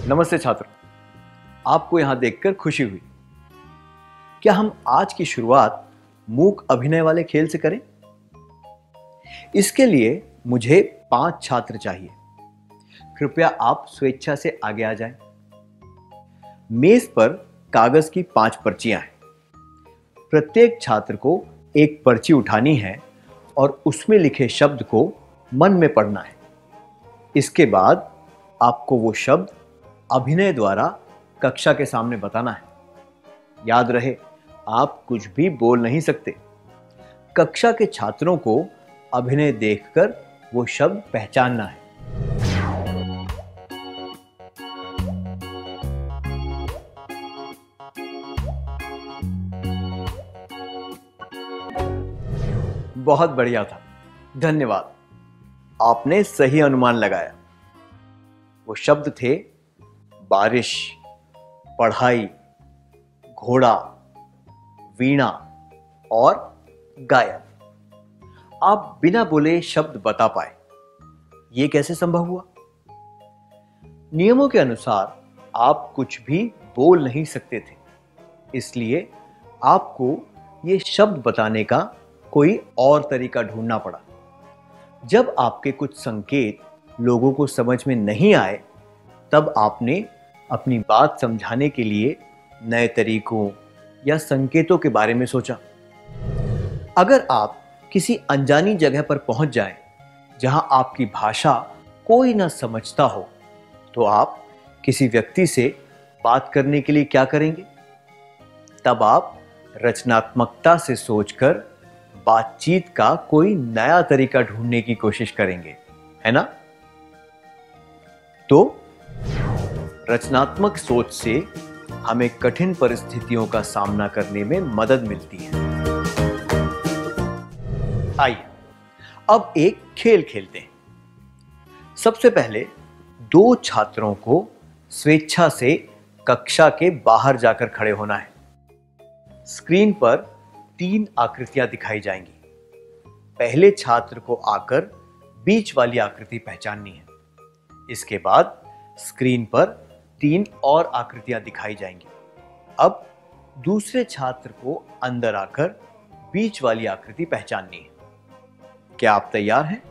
नमस्ते छात्रों, आपको यहां देखकर खुशी हुई। क्या हम आज की शुरुआत मूक अभिनय वाले खेल से करें? इसके लिए मुझे 5 छात्र चाहिए। कृपया आप स्वेच्छा से आगे आ जाएं। मेज पर कागज की 5 पर्चियां हैं। प्रत्येक छात्र को एक पर्ची उठानी है और उसमें लिखे शब्द को मन में पढ़ना है। इसके बाद आपको वो शब्द अभिनय द्वारा कक्षा के सामने बताना है। याद रहे, आप कुछ भी बोल नहीं सकते। कक्षा के छात्रों को अभिनय देखकर वो शब्द पहचानना है। बहुत बढ़िया था, धन्यवाद। आपने सही अनुमान लगाया। वो शब्द थे बारिश, पढ़ाई, घोड़ा, वीणा और गायब। आप बिना बोले शब्द बता पाए। यह कैसे संभव हुआ? नियमों के अनुसार आप कुछ भी बोल नहीं सकते थे, इसलिए आपको ये शब्द बताने का कोई और तरीका ढूंढना पड़ा। जब आपके कुछ संकेत लोगों को समझ में नहीं आए, तब आपने अपनी बात समझाने के लिए नए तरीकों या संकेतों के बारे में सोचा। अगर आप किसी अनजानी जगह पर पहुंच जाएं, जहां आपकी भाषा कोई ना समझता हो, तो आप किसी व्यक्ति से बात करने के लिए क्या करेंगे? तब आप रचनात्मकता से सोचकर बातचीत का कोई नया तरीका ढूंढने की कोशिश करेंगे, है ना? तो रचनात्मक सोच से हमें कठिन परिस्थितियों का सामना करने में मदद मिलती है। आइए अब एक खेल खेलते हैं। सबसे पहले 2 छात्रों को स्वेच्छा से कक्षा के बाहर जाकर खड़े होना है। स्क्रीन पर 3 आकृतियां दिखाई जाएंगी। पहले छात्र को आकर बीच वाली आकृति पहचाननी है। इसके बाद स्क्रीन पर 3 और आकृतियां दिखाई जाएंगी। अब दूसरे छात्र को अंदर आकर बीच वाली आकृति पहचाननी है। क्या आप तैयार हैं?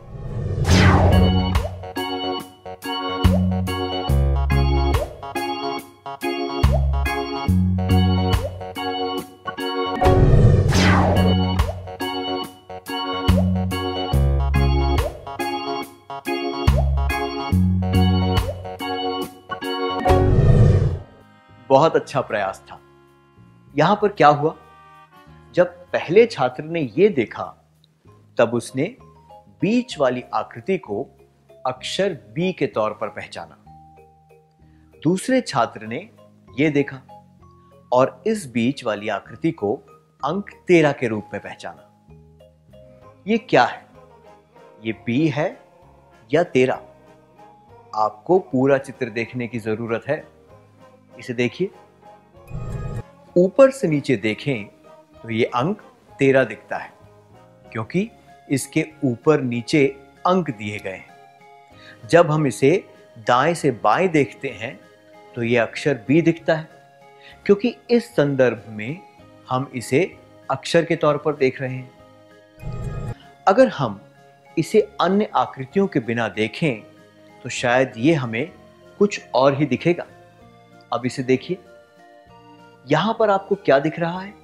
बहुत अच्छा प्रयास था। यहां पर क्या हुआ? जब पहले छात्र ने यह देखा, तब उसने बीच वाली आकृति को अक्षर बी के तौर पर पहचाना। दूसरे छात्र ने यह देखा और इस बीच वाली आकृति को अंक 13 के रूप में पहचाना। यह क्या है? यह बी है या 13? आपको पूरा चित्र देखने की जरूरत है। इसे देखिए। ऊपर से नीचे देखें तो ये अंक 13 दिखता है, क्योंकि इसके ऊपर नीचे अंक दिए गए हैं। जब हम इसे दाएं से बाएं देखते हैं तो ये अक्षर बी दिखता है, क्योंकि इस संदर्भ में हम इसे अक्षर के तौर पर देख रहे हैं। अगर हम इसे अन्य आकृतियों के बिना देखें तो शायद ये हमें कुछ और ही दिखेगा। अब इसे देखिए। यहां पर आपको क्या दिख रहा है?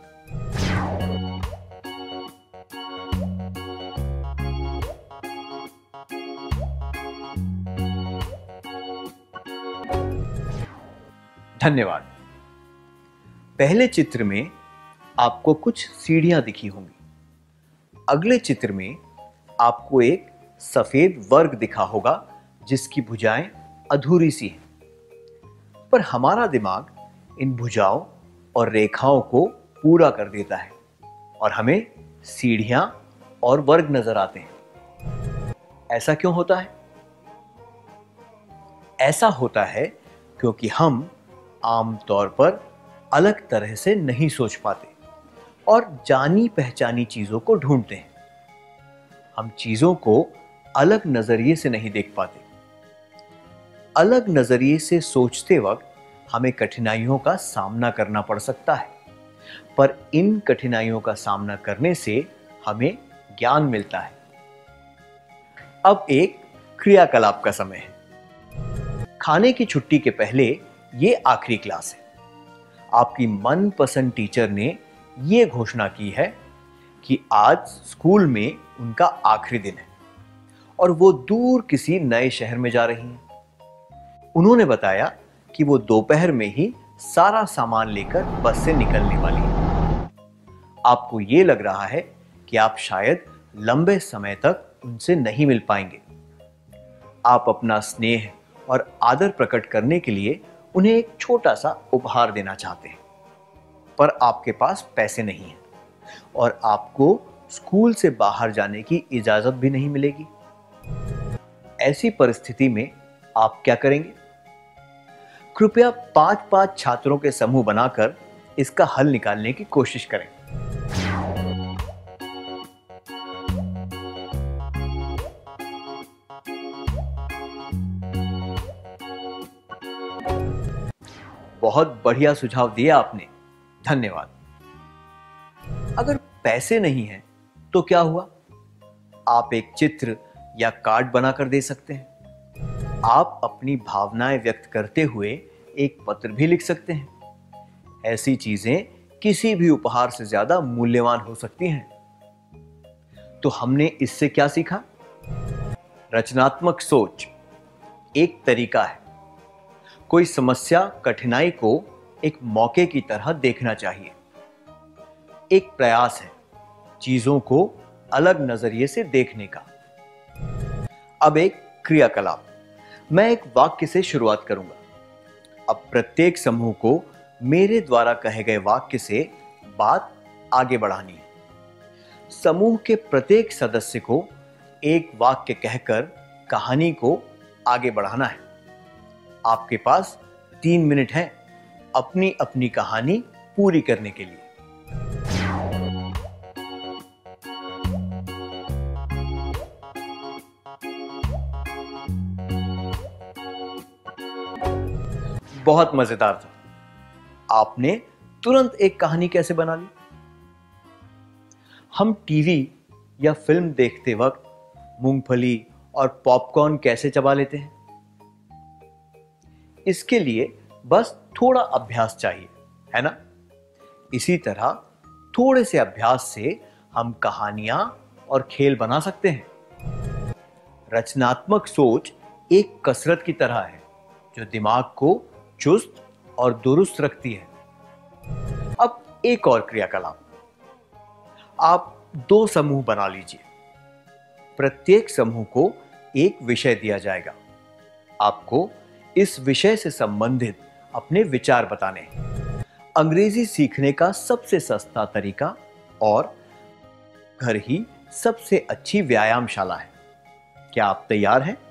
धन्यवाद। पहले चित्र में आपको कुछ सीढ़ियां दिखी होंगी। अगले चित्र में आपको एक सफेद वर्ग दिखा होगा जिसकी भुजाएं अधूरी सी हैं। पर हमारा दिमाग इन भुजाओं और रेखाओं को पूरा कर देता है और हमें सीढ़ियां और वर्ग नजर आते हैं। ऐसा क्यों होता है? ऐसा होता है क्योंकि हम आमतौर पर अलग तरह से नहीं सोच पाते और जानी पहचानी चीजों को ढूंढते हैं। हम चीजों को अलग नजरिए से नहीं देख पाते। अलग नजरिए से सोचते वक्त हमें कठिनाइयों का सामना करना पड़ सकता है, पर इन कठिनाइयों का सामना करने से हमें ज्ञान मिलता है। अब एक क्रियाकलाप का समय है। खाने की छुट्टी के पहले ये आखिरी क्लास है। आपकी मनपसंद टीचर ने ये घोषणा की है कि आज स्कूल में उनका आखिरी दिन है और वो दूर किसी नए शहर में जा रही हैं। उन्होंने बताया कि वो दोपहर में ही सारा सामान लेकर बस से निकलने वाली है। आपको ये लग रहा है कि आप शायद लंबे समय तक उनसे नहीं मिल पाएंगे। आप अपना स्नेह और आदर प्रकट करने के लिए उन्हें एक छोटा सा उपहार देना चाहते हैं, पर आपके पास पैसे नहीं हैं और आपको स्कूल से बाहर जाने की इजाजत भी नहीं मिलेगी। ऐसी परिस्थिति में आप क्या करेंगे? कृपया 5-5 छात्रों के समूह बनाकर इसका हल निकालने की कोशिश करें। बहुत बढ़िया सुझाव दिया आपने, धन्यवाद। अगर पैसे नहीं हैं तो क्या हुआ? आप एक चित्र या कार्ड बनाकर दे सकते हैं। आप अपनी भावनाएं व्यक्त करते हुए एक पत्र भी लिख सकते हैं। ऐसी चीजें किसी भी उपहार से ज्यादा मूल्यवान हो सकती हैं। तो हमने इससे क्या सीखा? रचनात्मक सोच एक तरीका है। कोई समस्या, कठिनाई को एक मौके की तरह देखना चाहिए। एक प्रयास है चीजों को अलग नजरिए से देखने का। अब एक क्रियाकलाप। मैं एक वाक्य से शुरुआत करूंगा। अब प्रत्येक समूह को मेरे द्वारा कहे गए वाक्य से बात आगे बढ़ानी है। समूह के प्रत्येक सदस्य को एक वाक्य कहकर कहानी को आगे बढ़ाना है। आपके पास 3 मिनट हैं अपनी अपनी कहानी पूरी करने के लिए। बहुत मजेदार था। आपने तुरंत एक कहानी कैसे बना ली? हम टीवी या फिल्म देखते वक्त मूंगफली और पॉपकॉर्न कैसे चबा लेते हैं? इसके लिए बस थोड़ा अभ्यास चाहिए, है ना? इसी तरह थोड़े से अभ्यास से हम कहानियां और खेल बना सकते हैं। रचनात्मक सोच एक कसरत की तरह है जो दिमाग को चुस्त और दुरुस्त रखती है। अब एक और क्रियाकलाप। आप 2 समूह बना लीजिए। प्रत्येक समूह को एक विषय दिया जाएगा। आपको इस विषय से संबंधित अपने विचार बताने हैं। अंग्रेजी सीखने का सबसे सस्ता तरीका और घर ही सबसे अच्छी व्यायामशाला है। क्या आप तैयार हैं?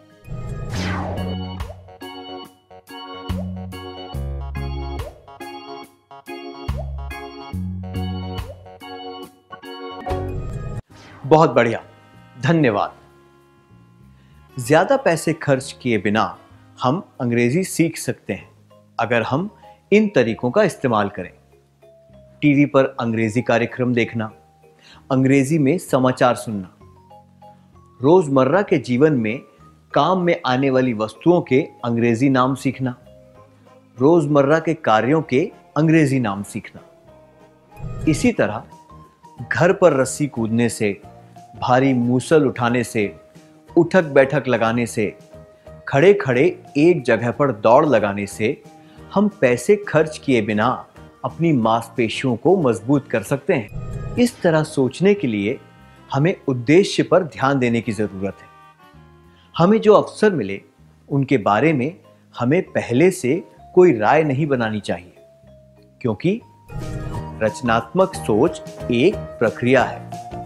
बहुत बढ़िया, धन्यवाद। ज्यादा पैसे खर्च किए बिना हम अंग्रेजी सीख सकते हैं अगर हम इन तरीकों का इस्तेमाल करें। टीवी पर अंग्रेजी कार्यक्रम देखना, अंग्रेजी में समाचार सुनना, रोजमर्रा के जीवन में काम में आने वाली वस्तुओं के अंग्रेजी नाम सीखना, रोजमर्रा के कार्यों के अंग्रेजी नाम सीखना। इसी तरह घर पर रस्सी कूदने से, भारी मूसल उठाने से, उठक बैठक लगाने से, खड़े खड़े एक जगह पर दौड़ लगाने से हम पैसे खर्च किए बिना अपनी मांसपेशियों को मजबूत कर सकते हैं। इस तरह सोचने के लिए हमें उद्देश्य पर ध्यान देने की जरूरत है। हमें जो अवसर मिले उनके बारे में हमें पहले से कोई राय नहीं बनानी चाहिए, क्योंकि रचनात्मक सोच एक प्रक्रिया है।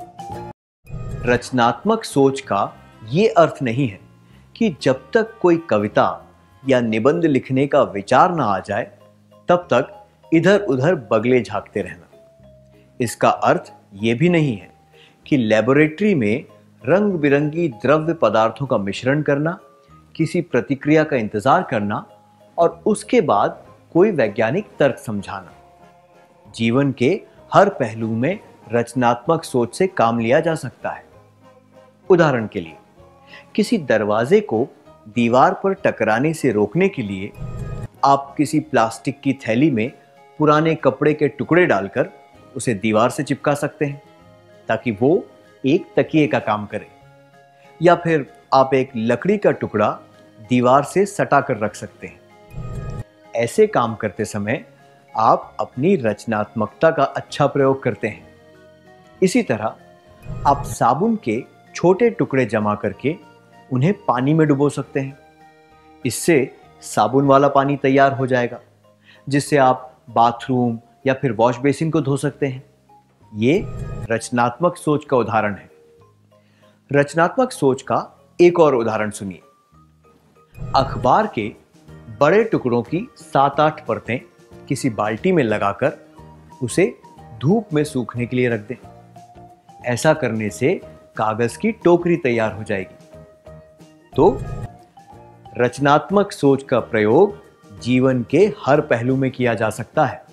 रचनात्मक सोच का यह अर्थ नहीं है कि जब तक कोई कविता या निबंध लिखने का विचार ना आ जाए तब तक इधर उधर बगले झांकते रहना। इसका अर्थ यह भी नहीं है कि लेबोरेटरी में रंग बिरंगी द्रव्य पदार्थों का मिश्रण करना किसी प्रतिक्रिया का इंतजार करना और उसके बाद कोई वैज्ञानिक तर्क समझाना। जीवन के हर पहलू में रचनात्मक सोच से काम लिया जा सकता है। उदाहरण के लिए, किसी दरवाजे को दीवार पर टकराने से रोकने के लिए आप किसी प्लास्टिक की थैली में पुराने कपड़े के टुकड़े डालकर उसे दीवार से चिपका सकते हैं ताकि वो एक तकिए का काम करे। या फिर आप एक लकड़ी का टुकड़ा दीवार से सटा कर रख सकते हैं। ऐसे काम करते समय आप अपनी रचनात्मकता का अच्छा प्रयोग करते हैं। इसी तरह आप साबुन के छोटे टुकड़े जमा करके उन्हें पानी में डुबो सकते हैं। इससे साबुन वाला पानी तैयार हो जाएगा जिससे आप बाथरूम या फिर वॉश बेसिन को धो सकते हैं। ये रचनात्मक सोच का उदाहरण है। रचनात्मक सोच का एक और उदाहरण सुनिए। अखबार के बड़े टुकड़ों की 7-8 परतें किसी बाल्टी में लगाकर उसे धूप में सूखने के लिए रख दें। ऐसा करने से कागज की टोकरी तैयार हो जाएगी। तो रचनात्मक सोच का प्रयोग जीवन के हर पहलू में किया जा सकता है।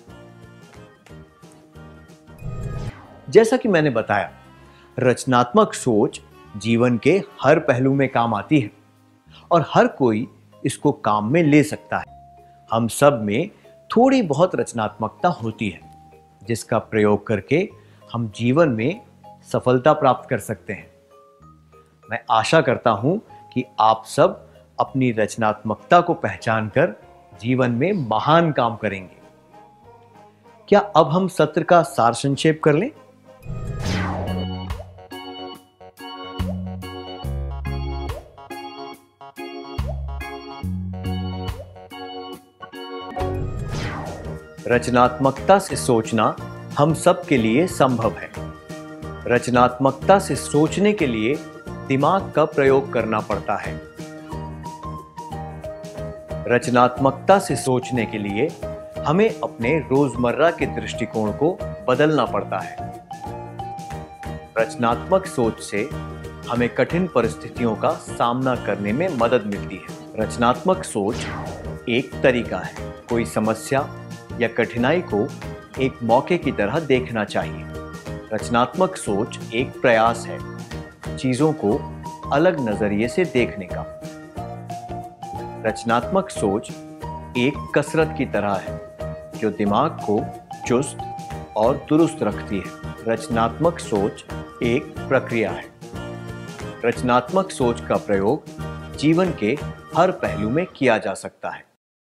जैसा कि मैंने बताया, रचनात्मक सोच जीवन के हर पहलू में काम आती है और हर कोई इसको काम में ले सकता है। हम सब में थोड़ी बहुत रचनात्मकता होती है जिसका प्रयोग करके हम जीवन में सफलता प्राप्त कर सकते हैं। मैं आशा करता हूं कि आप सब अपनी रचनात्मकता को पहचान कर जीवन में महान काम करेंगे। क्या अब हम सत्र का सार संक्षेप कर लें? रचनात्मकता से सोचना हम सब के लिए संभव है। रचनात्मकता से सोचने के लिए दिमाग का प्रयोग करना पड़ता है। रचनात्मकता से सोचने के लिए हमें अपने रोजमर्रा के दृष्टिकोण को बदलना पड़ता है। रचनात्मक सोच से हमें कठिन परिस्थितियों का सामना करने में मदद मिलती है। रचनात्मक सोच एक तरीका है। कोई समस्या या कठिनाई को एक मौके की तरह देखना चाहिए। रचनात्मक सोच एक प्रयास है चीजों को अलग नजरिए से देखने का। रचनात्मक सोच एक कसरत की तरह है जो दिमाग को चुस्त और दुरुस्त रखती है। रचनात्मक सोच एक प्रक्रिया है। रचनात्मक सोच का प्रयोग जीवन के हर पहलू में किया जा सकता है।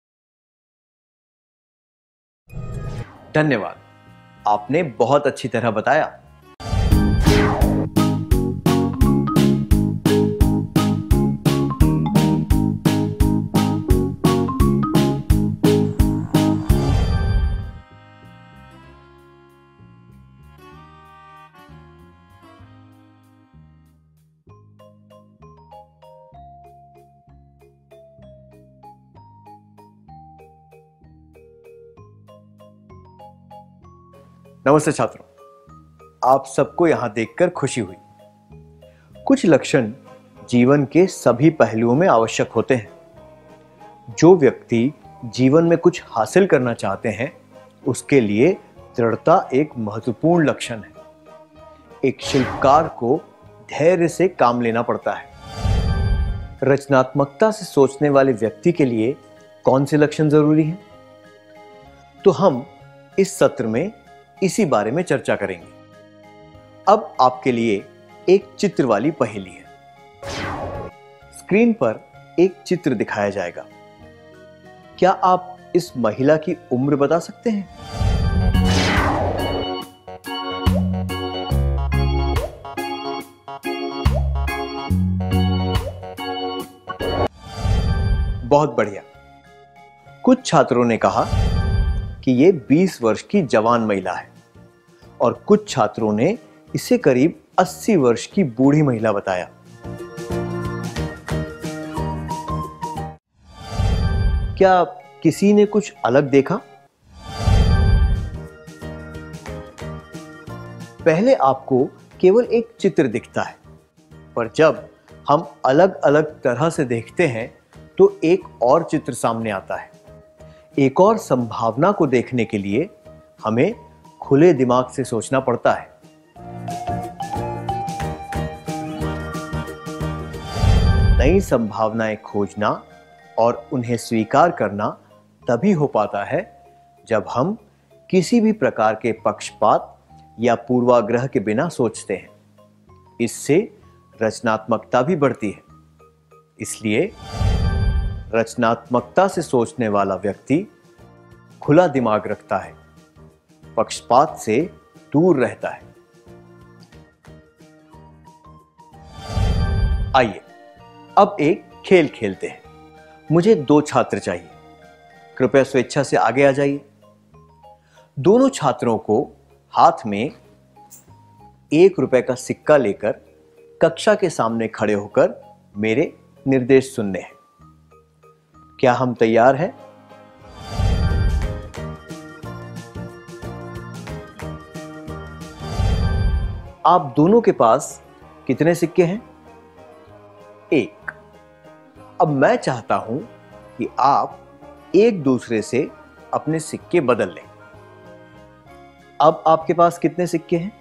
धन्यवाद, आपने बहुत अच्छी तरह बताया। नमस्ते छात्रों, आप सबको यहां देखकर खुशी हुई। कुछ लक्षण जीवन के सभी पहलुओं में आवश्यक होते हैं। जो व्यक्ति जीवन में कुछ हासिल करना चाहते हैं उसके लिए दृढ़ता एक महत्वपूर्ण लक्षण है। एक शिल्पकार को धैर्य से काम लेना पड़ता है। रचनात्मकता से सोचने वाले व्यक्ति के लिए कौन से लक्षण जरूरी हैं? तो हम इस सत्र में इसी बारे में चर्चा करेंगे। अब आपके लिए एक चित्र वाली पहेली है। स्क्रीन पर एक चित्र दिखाया जाएगा। क्या आप इस महिला की उम्र बता सकते हैं? बहुत बढ़िया। कुछ छात्रों ने कहा कि ये 20 वर्ष की जवान महिला है और कुछ छात्रों ने इसे करीब 80 वर्ष की बूढ़ी महिला बताया। क्या किसी ने कुछ अलग देखा? पहले आपको केवल एक चित्र दिखता है, पर जब हम अलग अलग तरह से देखते हैं तो एक और चित्र सामने आता है। एक और संभावना को देखने के लिए हमें खुले दिमाग से सोचना पड़ता है। नई संभावनाएं खोजना और उन्हें स्वीकार करना तभी हो पाता है जब हम किसी भी प्रकार के पक्षपात या पूर्वाग्रह के बिना सोचते हैं। इससे रचनात्मकता भी बढ़ती है। इसलिए रचनात्मकता से सोचने वाला व्यक्ति खुला दिमाग रखता है, पक्षपात से दूर रहता है। आइए अब एक खेल खेलते हैं। मुझे 2 छात्र चाहिए। कृपया स्वेच्छा से आगे आ जाइए। दोनों छात्रों को हाथ में 1 रुपए का सिक्का लेकर कक्षा के सामने खड़े होकर मेरे निर्देश सुनने हैं। क्या हम तैयार हैं? आप दोनों के पास कितने सिक्के हैं? 1। अब मैं चाहता हूं कि आप एक दूसरे से अपने सिक्के बदल लें। अब आपके पास कितने सिक्के हैं?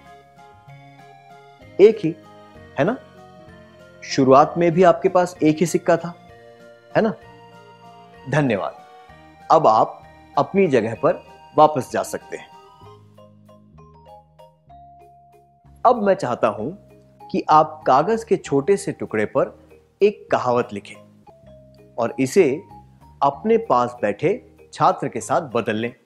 1 ही, है ना? शुरुआत में भी आपके पास 1 ही सिक्का था, है ना? धन्यवाद। अब आप अपनी जगह पर वापस जा सकते हैं। अब मैं चाहता हूं कि आप कागज के छोटे से टुकड़े पर एक कहावत लिखें और इसे अपने पास बैठे छात्र के साथ बदल लें।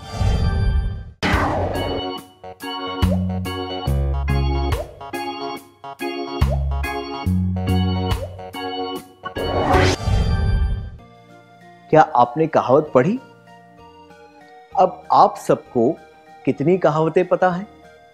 क्या आपने कहावत पढ़ी? अब आप सबको कितनी कहावतें पता हैं?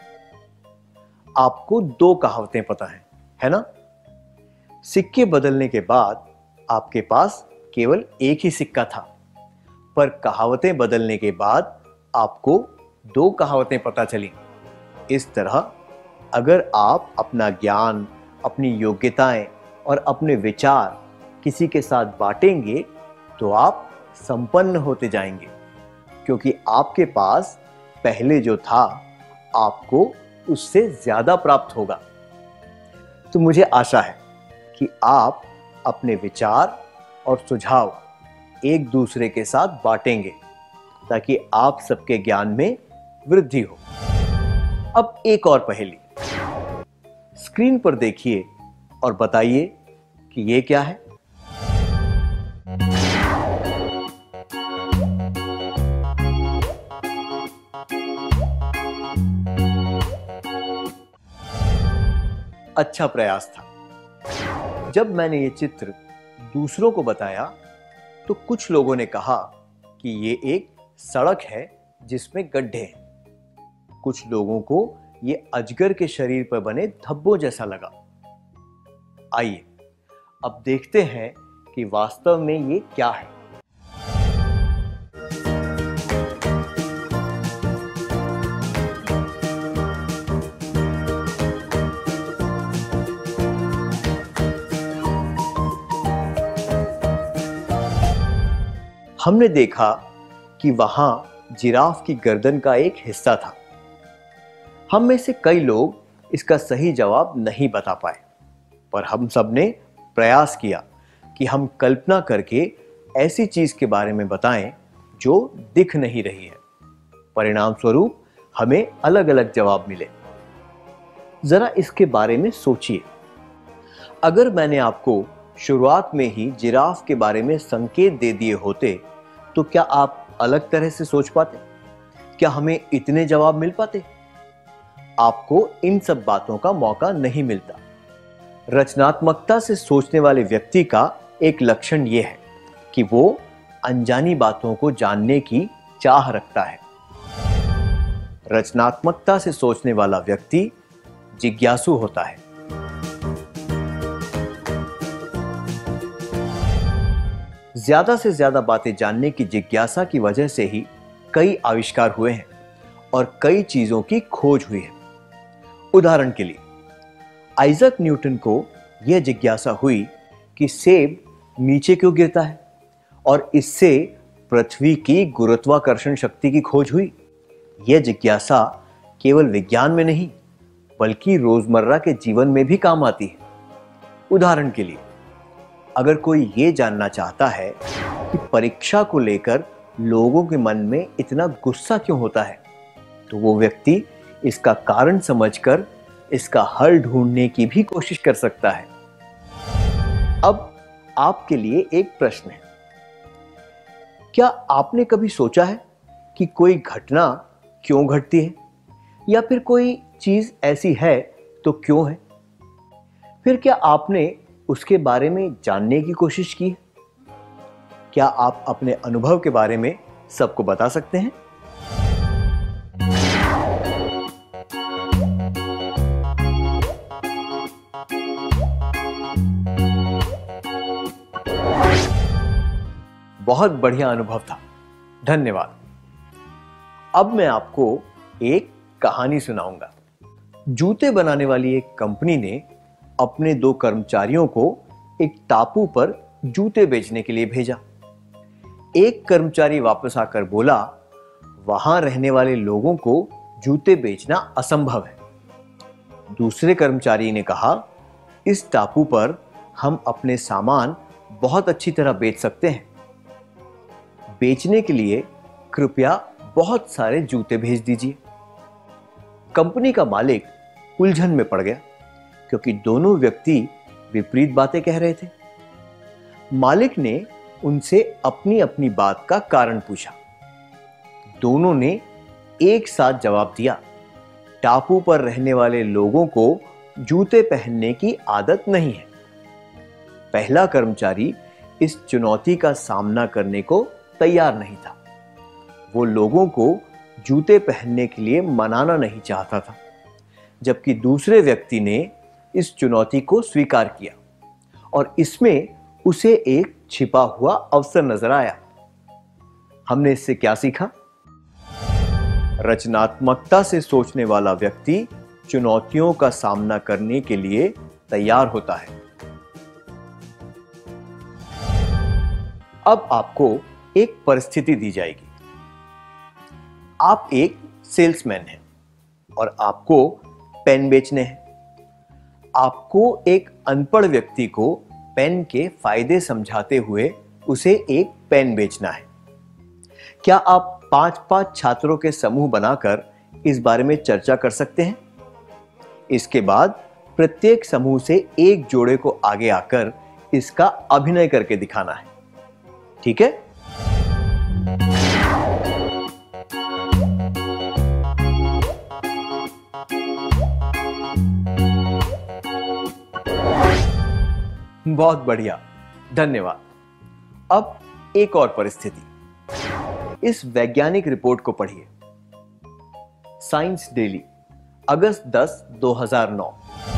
आपको 2 कहावतें पता हैं, है ना? सिक्के बदलने के बाद आपके पास केवल 1 ही सिक्का था, पर कहावतें बदलने के बाद आपको 2 कहावतें पता चली। इस तरह अगर आप अपना ज्ञान, अपनी योग्यताएं और अपने विचार किसी के साथ बांटेंगे तो आप संपन्न होते जाएंगे, क्योंकि आपके पास पहले जो था आपको उससे ज्यादा प्राप्त होगा। तो मुझे आशा है कि आप अपने विचार और सुझाव एक दूसरे के साथ बांटेंगे ताकि आप सबके ज्ञान में वृद्धि हो। अब एक और पहेली। स्क्रीन पर देखिए और बताइए कि ये क्या है? अच्छा प्रयास था। जब मैंने ये चित्र दूसरों को बताया तो कुछ लोगों ने कहा कि ये एक सड़क है जिसमें गड्ढे हैं। कुछ लोगों को ये अजगर के शरीर पर बने धब्बों जैसा लगा। आइए अब देखते हैं कि वास्तव में ये क्या है। हमने देखा कि वहां जिराफ की गर्दन का एक हिस्सा था। हम में से कई लोग इसका सही जवाब नहीं बता पाए, पर हम सब ने प्रयास किया कि हम कल्पना करके ऐसी चीज के बारे में बताएं जो दिख नहीं रही है। परिणाम स्वरूप हमें अलग अलग जवाब मिले। जरा इसके बारे में सोचिए। अगर मैंने आपको शुरुआत में ही जिराफ के बारे में संकेत दे दिए होते तो क्या आप अलग तरह से सोच पाते? क्या हमें इतने जवाब मिल पाते? आपको इन सब बातों का मौका नहीं मिलता। रचनात्मकता से सोचने वाले व्यक्ति का एक लक्षण यह है कि वो अनजानी बातों को जानने की चाह रखता है। रचनात्मकता से सोचने वाला व्यक्ति जिज्ञासु होता है। ज्यादा से ज्यादा बातें जानने की जिज्ञासा की वजह से ही कई आविष्कार हुए हैं और कई चीजों की खोज हुई है। उदाहरण के लिए आइजक न्यूटन को यह जिज्ञासा हुई कि सेब नीचे क्यों गिरता है और इससे पृथ्वी की गुरुत्वाकर्षण शक्ति की खोज हुई। यह जिज्ञासा केवल विज्ञान में नहीं बल्कि रोजमर्रा के जीवन में भी काम आती है। उदाहरण के लिए, अगर कोई ये जानना चाहता है कि परीक्षा को लेकर लोगों के मन में इतना गुस्सा क्यों होता है, तो वो व्यक्ति इसका कारण समझकर इसका हल ढूंढने की भी कोशिश कर सकता है। अब आपके लिए एक प्रश्न है, क्या आपने कभी सोचा है कि कोई घटना क्यों घटती है, या फिर कोई चीज ऐसी है तो क्यों है? फिर क्या आपने उसके बारे में जानने की कोशिश की है? क्या आप अपने अनुभव के बारे में सबको बता सकते हैं? बहुत बढ़िया अनुभव था, धन्यवाद। अब मैं आपको एक कहानी सुनाऊंगा। जूते बनाने वाली एक कंपनी ने अपने 2 कर्मचारियों को एक टापू पर जूते बेचने के लिए भेजा। एक कर्मचारी वापस आकर बोला, वहां रहने वाले लोगों को जूते बेचना असंभव है। दूसरे कर्मचारी ने कहा, इस टापू पर हम अपने सामान बहुत अच्छी तरह बेच सकते हैं। बेचने के लिए कृपया बहुत सारे जूते भेज दीजिए। कंपनी का मालिक उलझन में पड़ गया क्योंकि दोनों व्यक्ति विपरीत बातें कह रहे थे। मालिक ने उनसे अपनी अपनी बात का कारण पूछा। दोनों ने एक साथ जवाब दिया, टापू पर रहने वाले लोगों को जूते पहनने की आदत नहीं है। पहला कर्मचारी इस चुनौती का सामना करने को तैयार नहीं था। वो लोगों को जूते पहनने के लिए मनाना नहीं चाहता था, जबकि दूसरे व्यक्ति ने इस चुनौती को स्वीकार किया और इसमें उसे एक छिपा हुआ अवसर नजर आया। हमने इससे क्या सीखा? रचनात्मकता से सोचने वाला व्यक्ति चुनौतियों का सामना करने के लिए तैयार होता है। अब आपको एक परिस्थिति दी जाएगी। आप एक सेल्समैन हैं और आपको पेन बेचने हैं। आपको एक अनपढ़ व्यक्ति को पेन के फायदे समझाते हुए उसे एक पेन बेचना है। क्या आप 5-5 छात्रों के समूह बनाकर इस बारे में चर्चा कर सकते हैं? इसके बाद प्रत्येक समूह से एक जोड़े को आगे आकर इसका अभिनय करके दिखाना है। ठीक है? बहुत बढ़िया, धन्यवाद। अब एक और परिस्थिति। इस वैज्ञानिक रिपोर्ट को पढ़िए। साइंस डेली, अगस्त 10, 2009।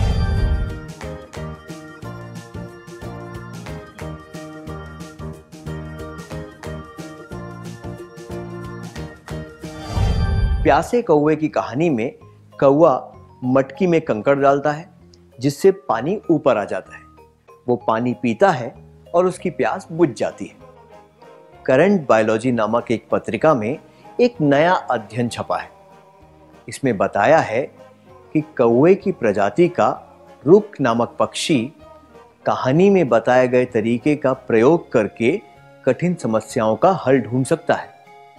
प्यासे कौवे की कहानी में कौवा मटकी में कंकड़ डालता है जिससे पानी ऊपर आ जाता है। वो पानी पीता है और उसकी प्यास बुझ जाती है। करंट बायोलॉजी नामक एक पत्रिका में एक नया अध्ययन छपा है। इसमें बताया है कि कौवे की प्रजाति का रुक नामक पक्षी कहानी में बताए गए तरीके का प्रयोग करके कठिन समस्याओं का हल ढूंढ सकता है।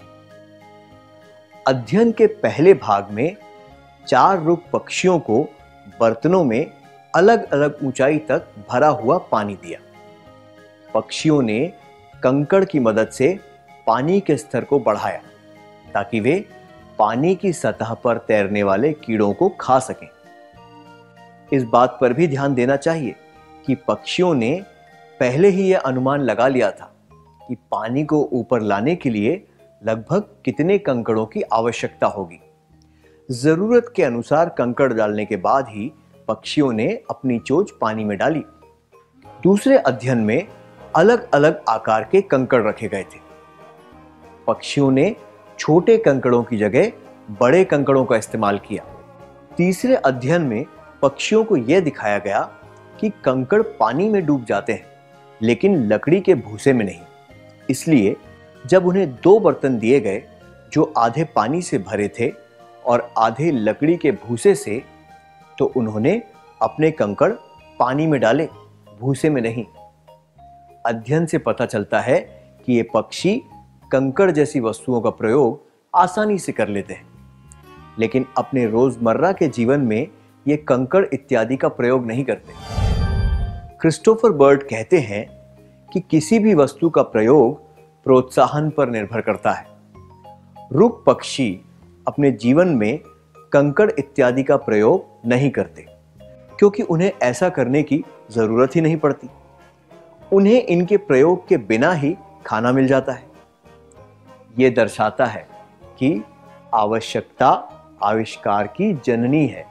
अध्ययन के पहले भाग में 4 रुक पक्षियों को बर्तनों में अलग अलग ऊंचाई तक भरा हुआ पानी दिया। पक्षियों ने कंकड़ की मदद से पानी के स्तर को बढ़ाया ताकि वे पानी की सतह पर तैरने वाले कीड़ों को खा सकें। इस बात पर भी ध्यान देना चाहिए कि पक्षियों ने पहले ही यह अनुमान लगा लिया था कि पानी को ऊपर लाने के लिए लगभग कितने कंकड़ों की आवश्यकता होगी। जरूरत के अनुसार कंकड़ डालने के बाद ही पक्षियों ने अपनी चोंच पानी में डाली। दूसरे अध्ययन में अलग अलग आकार के कंकड़ रखे गए थे। पक्षियों ने छोटे कंकड़ों की जगह बड़े कंकड़ों का इस्तेमाल किया। तीसरे अध्ययन में पक्षियों को यह दिखाया गया कि कंकड़ पानी में डूब जाते हैं, लेकिन लकड़ी के भूसे में नहीं। इसलिए जब उन्हें 2 बर्तन दिए गए जो आधे पानी से भरे थे और आधे लकड़ी के भूसे से, तो उन्होंने अपने कंकड़ पानी में डाले, भूसे में नहीं। अध्ययन से पता चलता है कि ये पक्षी कंकड़ जैसी वस्तुओं का प्रयोग आसानी से कर लेते हैं, लेकिन अपने रोजमर्रा के जीवन में ये कंकड़ इत्यादि का प्रयोग नहीं करते। क्रिस्टोफर बर्ड कहते हैं कि किसी भी वस्तु का प्रयोग प्रोत्साहन पर निर्भर करता है। रुक पक्षी अपने जीवन में कंकड़ इत्यादि का प्रयोग नहीं करते, क्योंकि उन्हें ऐसा करने की जरूरत ही नहीं पड़ती। उन्हें इनके प्रयोग के बिना ही खाना मिल जाता है। यह दर्शाता है कि आवश्यकता आविष्कार की जननी है।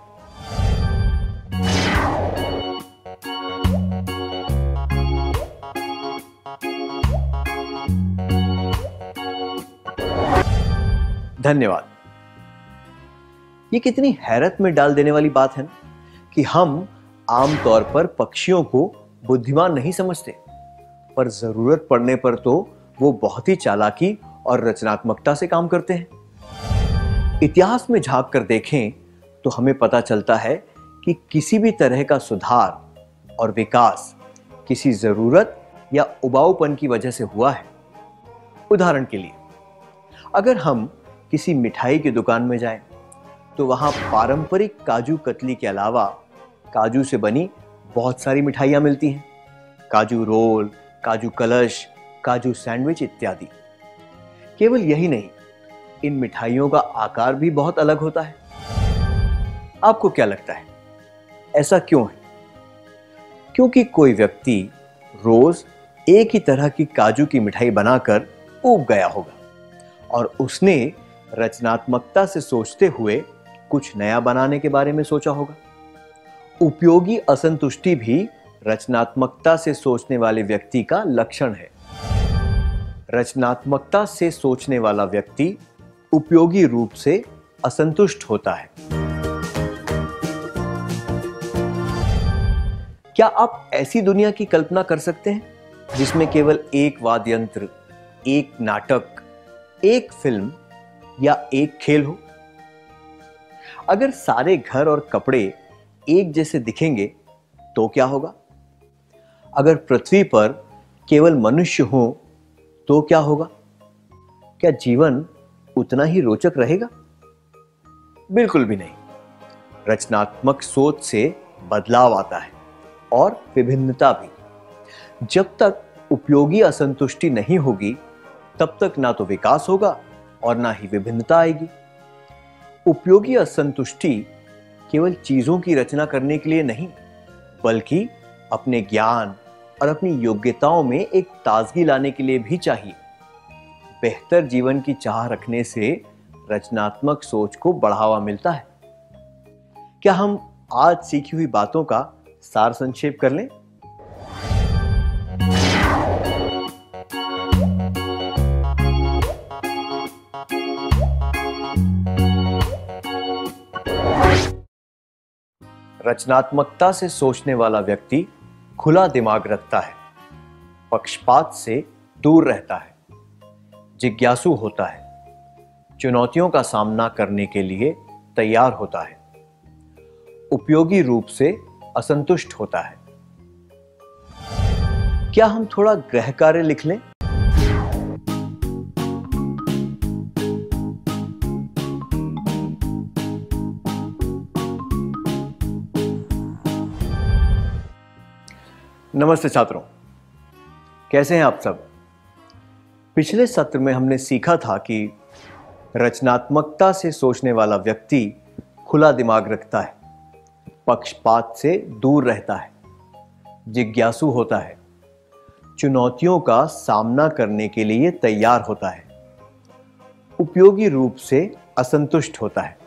धन्यवाद। ये कितनी हैरत में डाल देने वाली बात है ना, कि हम आमतौर पर पक्षियों को बुद्धिमान नहीं समझते, पर जरूरत पड़ने पर तो वो बहुत ही चालाकी और रचनात्मकता से काम करते हैं। इतिहास में झांक कर देखें तो हमें पता चलता है कि किसी भी तरह का सुधार और विकास किसी जरूरत या उबाऊपन की वजह से हुआ है। उदाहरण के लिए, अगर हम किसी मिठाई की दुकान में जाएं, तो वहां पारंपरिक काजू कतली के अलावा काजू से बनी बहुत सारी मिठाइयां मिलती हैं। काजू रोल, काजू कलश, काजू सैंडविच इत्यादि। केवल यही नहीं, इन मिठाइयों का आकार भी बहुत अलग होता है। आपको क्या लगता है, ऐसा क्यों है? क्योंकि कोई व्यक्ति रोज एक ही तरह की काजू की मिठाई बनाकर ऊब गया होगा और उसने रचनात्मकता से सोचते हुए कुछ नया बनाने के बारे में सोचा होगा। उपयोगी असंतुष्टि भी रचनात्मकता से सोचने वाले व्यक्ति का लक्षण है। रचनात्मकता से सोचने वाला व्यक्ति उपयोगी रूप से असंतुष्ट होता है। क्या आप ऐसी दुनिया की कल्पना कर सकते हैं जिसमें केवल एक वाद्य यंत्र, एक नाटक, एक फिल्म या एक खेल हो? अगर सारे घर और कपड़े एक जैसे दिखेंगे तो क्या होगा? अगर पृथ्वी पर केवल मनुष्य हो तो क्या होगा? क्या जीवन उतना ही रोचक रहेगा? बिल्कुल भी नहीं। रचनात्मक सोच से बदलाव आता है और विभिन्नता भी। जब तक उपयोगी असंतुष्टि नहीं होगी, तब तक ना तो विकास होगा और ना ही विभिन्नता आएगी। उपयोगी असंतुष्टि केवल चीजों की रचना करने के लिए नहीं, बल्कि अपने ज्ञान और अपनी योग्यताओं में एक ताजगी लाने के लिए भी चाहिए। बेहतर जीवन की चाह रखने से रचनात्मक सोच को बढ़ावा मिलता है। क्या हम आज सीखी हुई बातों का सार संक्षेप कर लें? रचनात्मकता से सोचने वाला व्यक्ति खुला दिमाग रखता है, पक्षपात से दूर रहता है, जिज्ञासु होता है, चुनौतियों का सामना करने के लिए तैयार होता है, उपयोगी रूप से असंतुष्ट होता है। क्या हम थोड़ा गृह कार्य लिख लें? नमस्ते छात्रों, कैसे हैं आप सब? पिछले सत्र में हमने सीखा था कि रचनात्मकता से सोचने वाला व्यक्ति खुला दिमाग रखता है, पक्षपात से दूर रहता है, जिज्ञासु होता है, चुनौतियों का सामना करने के लिए तैयार होता है, उपयोगी रूप से असंतुष्ट होता है।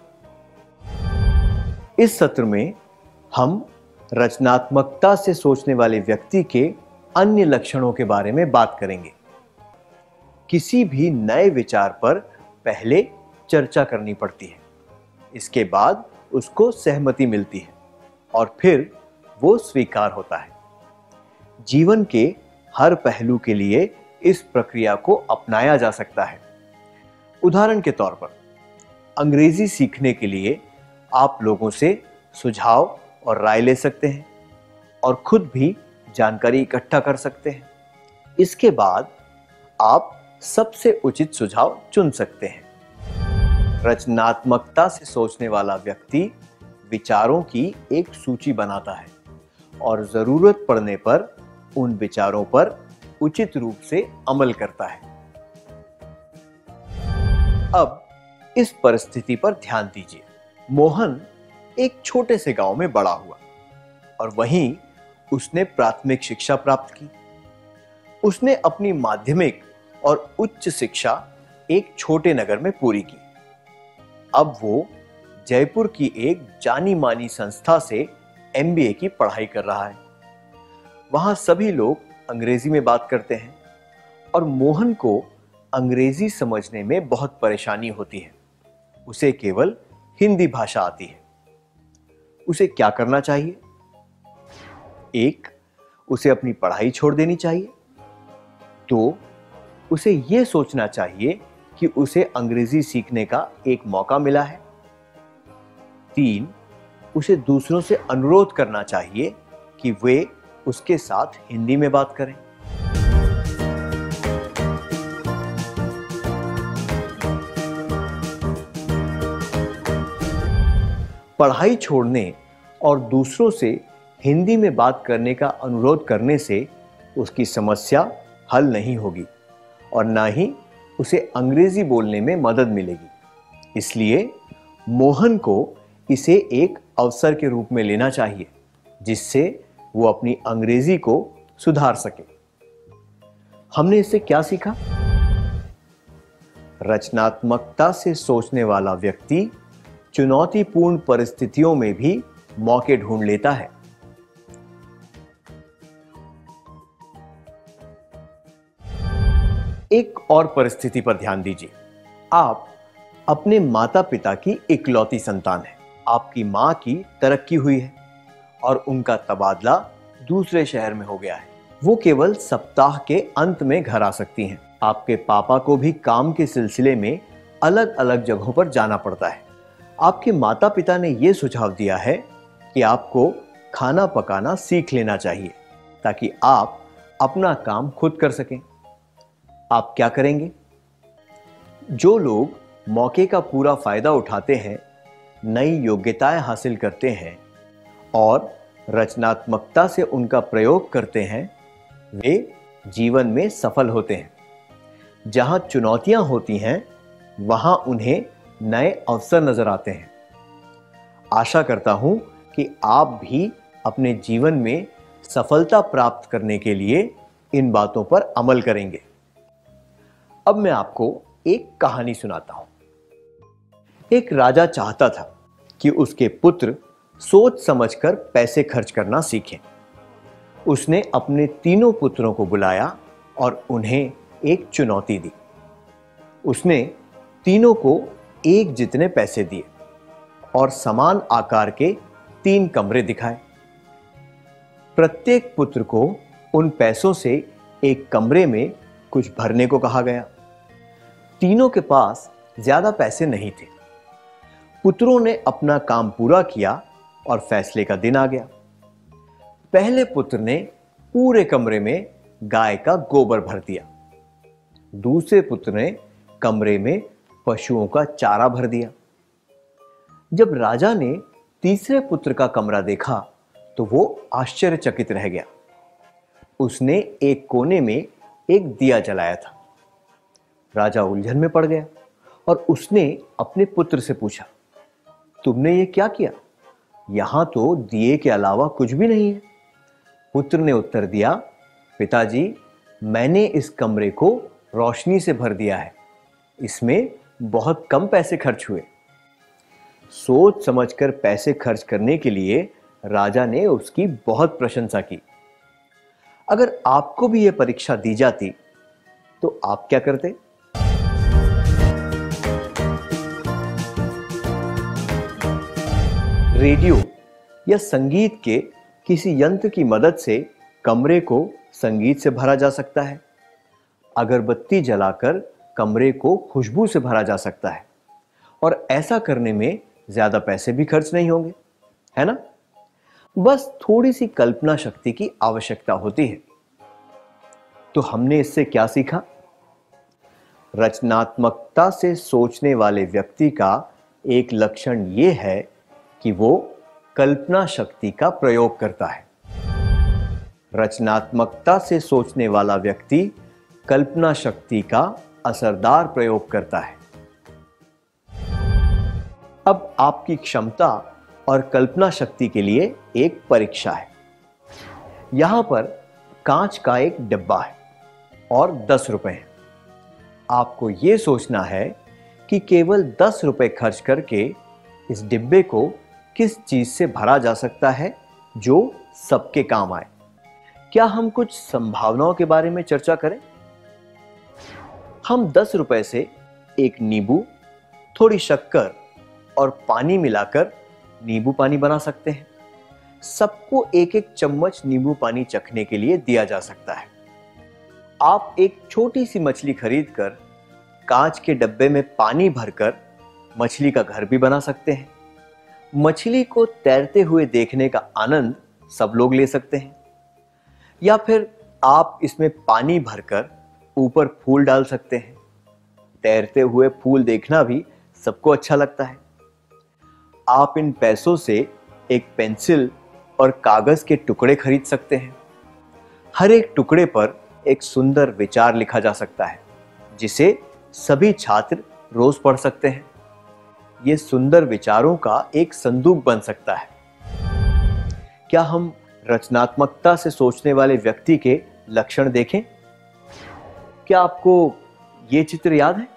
इस सत्र में हम रचनात्मकता से सोचने वाले व्यक्ति के अन्य लक्षणों के बारे में बात करेंगे। किसी भी नए विचार पर पहले चर्चा करनी पड़ती है, इसके बाद उसको सहमति मिलती है और फिर वो स्वीकार होता है। जीवन के हर पहलू के लिए इस प्रक्रिया को अपनाया जा सकता है। उदाहरण के तौर पर अंग्रेजी सीखने के लिए आप लोगों से सुझाव और राय ले सकते हैं और खुद भी जानकारी इकट्ठा कर सकते हैं। इसके बाद आप सबसे उचित सुझाव चुन सकते हैं। रचनात्मकता से सोचने वाला व्यक्ति विचारों की एक सूची बनाता है और जरूरत पड़ने पर उन विचारों पर उचित रूप से अमल करता है। अब इस परिस्थिति पर ध्यान दीजिए। मोहन एक छोटे से गांव में बड़ा हुआ और वहीं उसने प्राथमिक शिक्षा प्राप्त की। उसने अपनी माध्यमिक और उच्च शिक्षा एक छोटे नगर में पूरी की। अब वो जयपुर की एक जानी मानी संस्था से MBA की पढ़ाई कर रहा है। वहां सभी लोग अंग्रेजी में बात करते हैं और मोहन को अंग्रेजी समझने में बहुत परेशानी होती है। उसे केवल हिंदी भाषा आती है। उसे क्या करना चाहिए? एक, उसे अपनी पढ़ाई छोड़ देनी चाहिए। दो, उसे यह सोचना चाहिए कि उसे अंग्रेजी सीखने का एक मौका मिला है। तीन, उसे दूसरों से अनुरोध करना चाहिए कि वे उसके साथ हिंदी में बात करें। पढ़ाई छोड़ने और दूसरों से हिंदी में बात करने का अनुरोध करने से उसकी समस्या हल नहीं होगी और ना ही उसे अंग्रेजी बोलने में मदद मिलेगी। इसलिए मोहन को इसे एक अवसर के रूप में लेना चाहिए जिससे वो अपनी अंग्रेजी को सुधार सके। हमने इससे क्या सीखा? रचनात्मकता से सोचने वाला व्यक्ति चुनौतीपूर्ण परिस्थितियों में भी मौके ढूंढ लेता है। एक और परिस्थिति पर ध्यान दीजिए। आप अपने माता पिता की इकलौती संतान हैं। आपकी मां की तरक्की हुई है और उनका तबादला दूसरे शहर में हो गया है। वो केवल सप्ताह के अंत में घर आ सकती हैं। आपके पापा को भी काम के सिलसिले में अलग अलग जगहों पर जाना पड़ता है। आपके माता पिता ने यह सुझाव दिया है कि आपको खाना पकाना सीख लेना चाहिए ताकि आप अपना काम खुद कर सकें। आप क्या करेंगे? जो लोग मौके का पूरा फायदा उठाते हैं, नई योग्यताएं हासिल करते हैं और रचनात्मकता से उनका प्रयोग करते हैं, वे जीवन में सफल होते हैं। जहां चुनौतियां होती हैं, वहां उन्हें नए अवसर नजर आते हैं। आशा करता हूं कि आप भी अपने जीवन में सफलता प्राप्त करने के लिए इन बातों पर अमल करेंगे। अब मैं आपको एक कहानी सुनाता हूं। एक राजा चाहता था कि उसके पुत्र सोच समझकर पैसे खर्च करना सीखें। उसने अपने तीनों पुत्रों को बुलाया और उन्हें एक चुनौती दी। उसने तीनों को एक जितने पैसे दिए और समान आकार के 3 कमरे दिखाए। प्रत्येक पुत्र को उन पैसों से एक कमरे में कुछ भरने को कहा गया। तीनों के पास ज्यादा पैसे नहीं थे। पुत्रों ने अपना काम पूरा किया और फैसले का दिन आ गया। पहले पुत्र ने पूरे कमरे में गाय का गोबर भर दिया। दूसरे पुत्र ने कमरे में पशुओं का चारा भर दिया। जब राजा ने तीसरे पुत्र का कमरा देखा तो वो आश्चर्यचकित रह गया। उसने एक कोने में एक दिया जलाया था। राजा उलझन में पड़ गया और उसने अपने पुत्र से पूछा, तुमने ये क्या किया? यहां तो दिए के अलावा कुछ भी नहीं है। पुत्र ने उत्तर दिया, पिताजी, मैंने इस कमरे को रोशनी से भर दिया है। इसमें बहुत कम पैसे खर्च हुए। सोच समझकर पैसे खर्च करने के लिए राजा ने उसकी बहुत प्रशंसा की। अगर आपको भी यह परीक्षा दी जाती तो आप क्या करते? रेडियो या संगीत के किसी यंत्र की मदद से कमरे को संगीत से भरा जा सकता है, अगरबत्ती जलाकर कमरे को खुशबू से भरा जा सकता है, और ऐसा करने में ज्यादा पैसे भी खर्च नहीं होंगे, है ना? बस थोड़ी सी कल्पना शक्ति की आवश्यकता होती है। तो हमने इससे क्या सीखा? रचनात्मकता से सोचने वाले व्यक्ति का एक लक्षण यह है कि वो कल्पना शक्ति का प्रयोग करता है। रचनात्मकता से सोचने वाला व्यक्ति कल्पना शक्ति का असरदार प्रयोग करता है। अब आपकी क्षमता और कल्पना शक्ति के लिए एक परीक्षा है। यहां पर कांच का एक डिब्बा है और 10 रुपए हैं। आपको यह सोचना है कि केवल 10 रुपए खर्च करके इस डिब्बे को किस चीज से भरा जा सकता है जो सबके काम आए। क्या हम कुछ संभावनाओं के बारे में चर्चा करें? हम 10 रुपए से एक नींबू, थोड़ी शक्कर और पानी मिलाकर नींबू पानी बना सकते हैं। सबको एक एक चम्मच नींबू पानी चखने के लिए दिया जा सकता है। आप एक छोटी सी मछली खरीदकर कांच के डब्बे में पानी भरकर मछली का घर भी बना सकते हैं। मछली को तैरते हुए देखने का आनंद सब लोग ले सकते हैं। या फिर आप इसमें पानी भरकर ऊपर फूल डाल सकते हैं। तैरते हुए फूल देखना भी सबको अच्छा लगता है। आप इन पैसों से एक पेंसिल और कागज के टुकड़े खरीद सकते हैं। हर एक टुकड़े पर एक सुंदर विचार लिखा जा सकता है जिसे सभी छात्र रोज पढ़ सकते हैं। ये सुंदर विचारों का एक संदूक बन सकता है। क्या हम रचनात्मकता से सोचने वाले व्यक्ति के लक्षण देखें? क्या आपको ये चित्र याद है?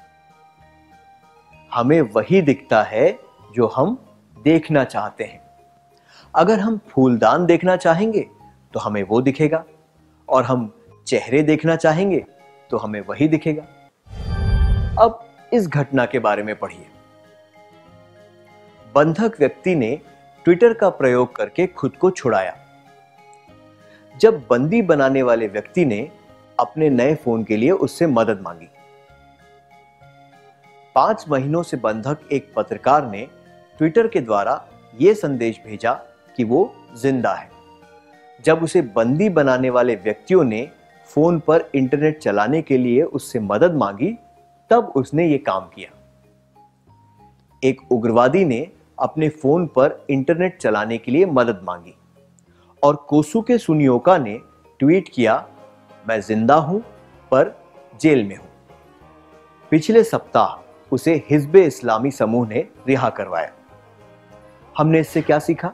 हमें वही दिखता है जो हम देखना चाहते हैं। अगर हम फूलदान देखना चाहेंगे तो हमें वो दिखेगा, और हम चेहरे देखना चाहेंगे तो हमें वही दिखेगा। अब इस घटना के बारे में पढ़िए। बंधक व्यक्ति ने ट्विटर का प्रयोग करके खुद को छुड़ाया। जब बंदी बनाने वाले व्यक्ति ने अपने नए फोन के लिए उससे मदद मांगी। 5 महीनों से बंधक एक पत्रकार ने ट्विटर के द्वारा यह संदेश भेजा कि वो जिंदा है। जब उसे बंदी बनाने वाले व्यक्तियों ने फोन पर इंटरनेट चलाने के लिए उससे मदद मांगी, तब उसने ये काम किया। एक उग्रवादी ने अपने फोन पर इंटरनेट चलाने के लिए मदद मांगी, और कोसुके सुनियोका ने ट्वीट किया, मैं जिंदा हूं पर जेल में हूं। पिछले सप्ताह उसे हिज़्ब इस्लामी समूह ने रिहा करवाया। हमने इससे क्या सीखा?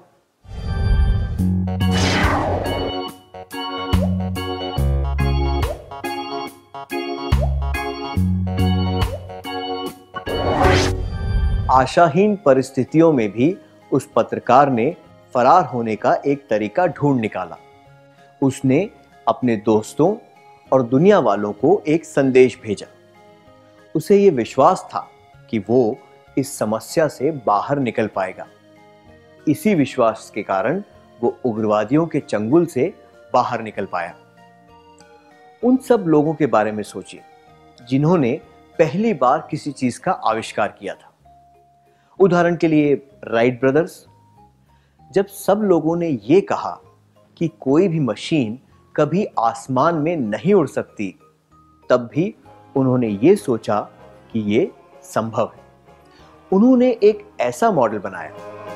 आशाहीन परिस्थितियों में भी उस पत्रकार ने फरार होने का एक तरीका ढूंढ निकाला। उसने अपने दोस्तों और दुनिया वालों को एक संदेश भेजा। उसे यह विश्वास था कि वो इस समस्या से बाहर निकल पाएगा। इसी विश्वास के कारण वो उग्रवादियों के चंगुल से बाहर निकल पाया। उन सब लोगों के बारे में सोचिए जिन्होंने पहली बार किसी चीज का आविष्कार किया था। उदाहरण के लिए राइट ब्रदर्स। जब सब लोगों ने यह कहा कि कोई भी मशीन कभी आसमान में नहीं उड़ सकती, तब भी उन्होंने ये सोचा कि ये संभव है। उन्होंने एक ऐसा मॉडल बनाया।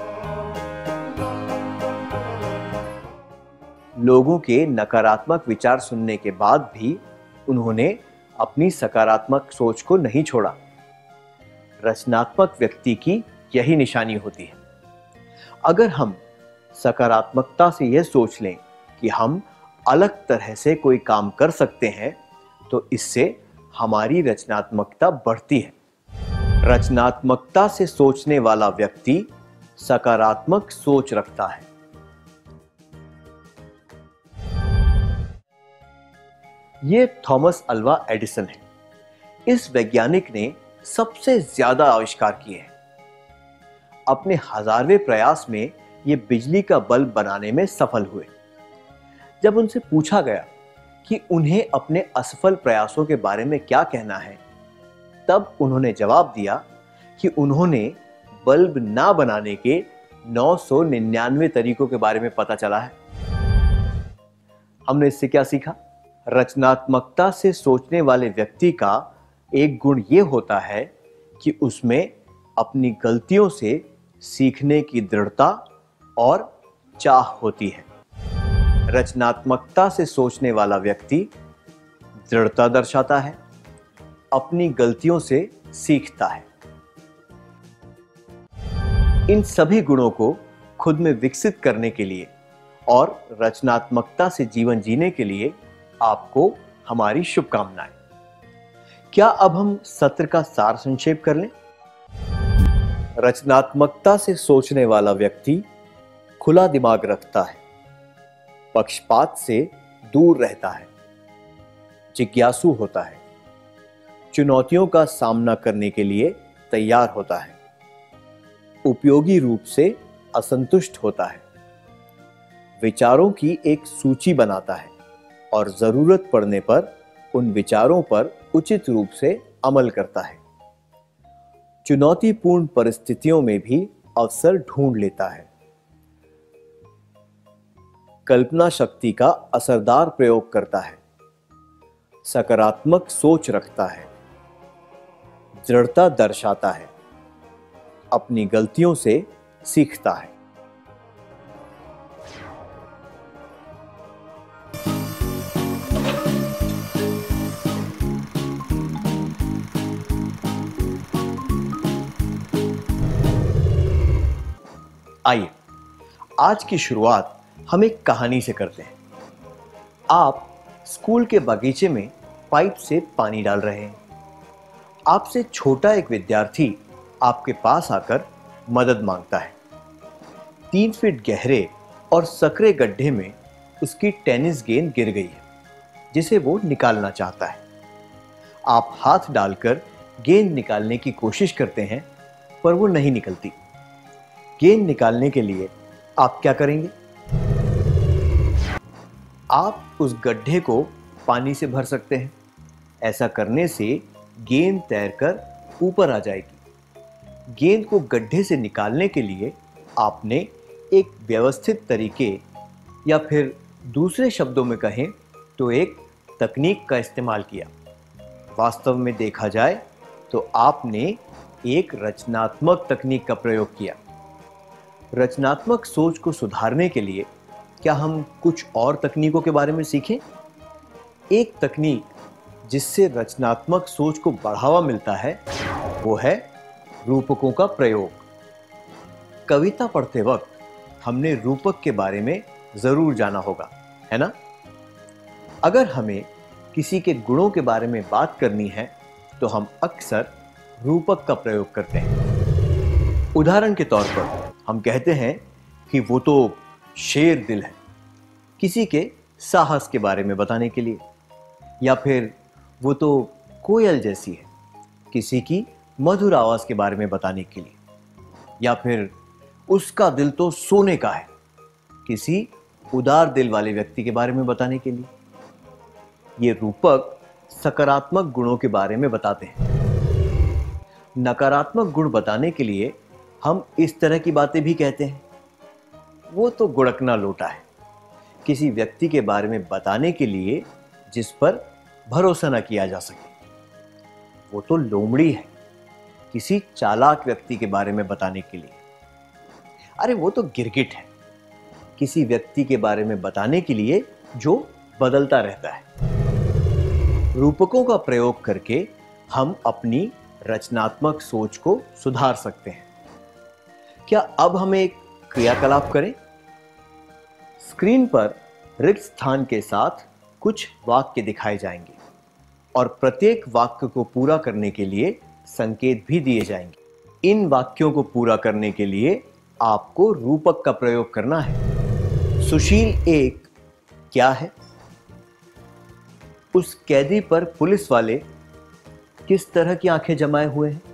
लोगों के नकारात्मक विचार सुनने के बाद भी उन्होंने अपनी सकारात्मक सोच को नहीं छोड़ा। रचनात्मक व्यक्ति की यही निशानी होती है। अगर हम सकारात्मकता से यह सोच लें कि हम अलग तरह से कोई काम कर सकते हैं, तो इससे हमारी रचनात्मकता बढ़ती है। रचनात्मकता से सोचने वाला व्यक्ति सकारात्मक सोच रखता है। यह थॉमस अल्वा एडिसन है। इस वैज्ञानिक ने सबसे ज्यादा आविष्कार किए हैं। अपने 1000वें प्रयास में ये बिजली का बल्ब बनाने में सफल हुए। जब उनसे पूछा गया कि उन्हें अपने असफल प्रयासों के बारे में क्या कहना है, तब उन्होंने जवाब दिया कि उन्होंने बल्ब ना बनाने के 999 तरीकों के बारे में पता चला है। हमने इससे क्या सीखा? रचनात्मकता से सोचने वाले व्यक्ति का एक गुण यह होता है कि उसमें अपनी गलतियों से सीखने की दृढ़ता और चाह होती है। रचनात्मकता से सोचने वाला व्यक्ति दृढ़ता दर्शाता है, अपनी गलतियों से सीखता है। इन सभी गुणों को खुद में विकसित करने के लिए और रचनात्मकता से जीवन जीने के लिए आपको हमारी शुभकामनाएं। क्या अब हम सत्र का सार संक्षेप कर लें? रचनात्मकता से सोचने वाला व्यक्ति खुला दिमाग रखता है, पक्षपात से दूर रहता है, जिज्ञासु होता है, चुनौतियों का सामना करने के लिए तैयार होता है, उपयोगी रूप से असंतुष्ट होता है, विचारों की एक सूची बनाता है और जरूरत पड़ने पर उन विचारों पर उचित रूप से अमल करता है, चुनौतीपूर्ण परिस्थितियों में भी अवसर ढूंढ लेता है, कल्पना शक्ति का असरदार प्रयोग करता है, सकारात्मक सोच रखता है, दृढ़ता दर्शाता है, अपनी गलतियों से सीखता है। आइए आज की शुरुआत हम एक कहानी से करते हैं। आप स्कूल के बगीचे में पाइप से पानी डाल रहे हैं। आपसे छोटा एक विद्यार्थी आपके पास आकर मदद मांगता है। 3 फीट गहरे और सकरे गड्ढे में उसकी टेनिस गेंद गिर गई है, जिसे वो निकालना चाहता है। आप हाथ डालकर गेंद निकालने की कोशिश करते हैं, पर वो नहीं निकलती। गेंद निकालने के लिए आप क्या करेंगे? आप उस गड्ढे को पानी से भर सकते हैं। ऐसा करने से गेंद तैरकर ऊपर आ जाएगी। गेंद को गड्ढे से निकालने के लिए आपने एक व्यवस्थित तरीके, या फिर दूसरे शब्दों में कहें तो एक तकनीक का इस्तेमाल किया। वास्तव में देखा जाए तो आपने एक रचनात्मक तकनीक का प्रयोग किया। रचनात्मक सोच को सुधारने के लिए क्या हम कुछ और तकनीकों के बारे में सीखें? एक तकनीक जिससे रचनात्मक सोच को बढ़ावा मिलता है वो है रूपकों का प्रयोग। कविता पढ़ते वक्त हमने रूपक के बारे में जरूर जाना होगा, है ना? अगर हमें किसी के गुणों के बारे में बात करनी है तो हम अक्सर रूपक का प्रयोग करते हैं। उदाहरण के तौर पर हम कहते हैं कि वो तो शेर दिल है, किसी के साहस के बारे में बताने के लिए, या फिर वो तो कोयल जैसी है, किसी की मधुर आवाज के बारे में बताने के लिए, या फिर उसका दिल तो सोने का है, किसी उदार दिल वाले व्यक्ति के बारे में बताने के लिए। ये रूपक सकारात्मक गुणों के बारे में बताते हैं। नकारात्मक गुण बताने के लिए हम इस तरह की बातें भी कहते हैं। वो तो गुड़कना लोटा है, किसी व्यक्ति के बारे में बताने के लिए जिस पर भरोसा न किया जा सके। वो तो लोमड़ी है, किसी चालाक व्यक्ति के बारे में बताने के लिए। अरे वो तो गिरगिट है, किसी व्यक्ति के बारे में बताने के लिए जो बदलता रहता है। रूपकों का प्रयोग करके हम अपनी रचनात्मक सोच को सुधार सकते हैं। क्या अब हम एक क्रियाकलाप करें? स्क्रीन पर रिक्त स्थान के साथ कुछ वाक्य दिखाए जाएंगे और प्रत्येक वाक्य को पूरा करने के लिए संकेत भी दिए जाएंगे। इन वाक्यों को पूरा करने के लिए आपको रूपक का प्रयोग करना है। सुशील एक क्या है? उस कैदी पर पुलिस वाले किस तरह की आंखें जमाए हुए हैं?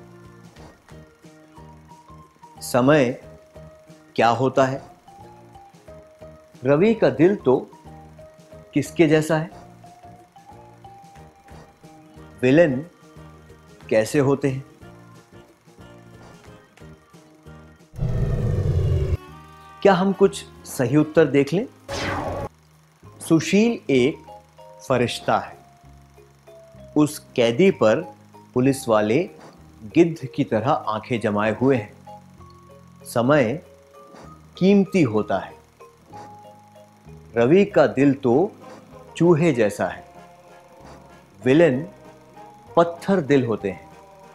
समय क्या होता है? रवि का दिल तो किसके जैसा है? विलेन कैसे होते हैं? क्या हम कुछ सही उत्तर देख लें? सुशील एक फरिश्ता है। उस कैदी पर पुलिस वाले गिद्ध की तरह आंखें जमाए हुए हैं। समय कीमती होता है। रवि का दिल तो चूहे जैसा है। विलेन पत्थर दिल होते हैं।